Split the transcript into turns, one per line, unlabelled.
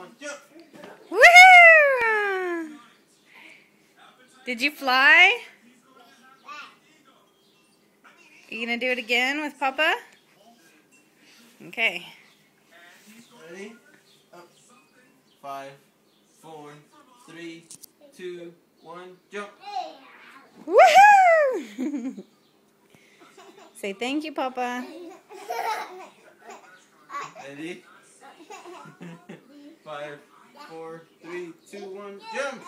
1, jump!
Woohoo! Did you fly? Are you gonna do it again with Papa? Okay.
Ready? Up. 5, 4, 3, 2, 1, jump!
Woohoo! Say thank you, Papa.
Ready? 5, 4, 3, 2, 1, jump!